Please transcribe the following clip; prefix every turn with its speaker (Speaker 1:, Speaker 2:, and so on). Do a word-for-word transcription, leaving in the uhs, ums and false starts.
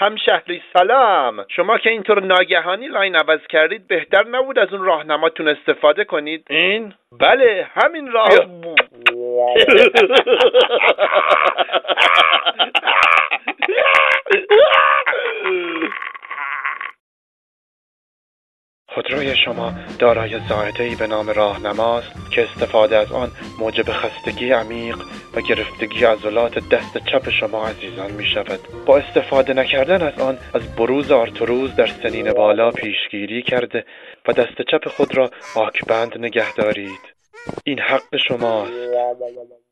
Speaker 1: همشهری سلام. شما که اینطور ناگهانی لاین عوض کردید بهتر نبود از اون راهنماتون استفاده کنید؟ این؟ بله همین راه. خودروی شما دارای زائده‌ای به نام راهنماست که استفاده از آن موجب خستگی عمیق و گرفتگی عضلات دست چپ شما عزیزان می شود. با استفاده نکردن از آن از بروز آرتروز در سنین بالا پیشگیری کرده و دست چپ خود را آکبند نگه دارید. این حق شماست.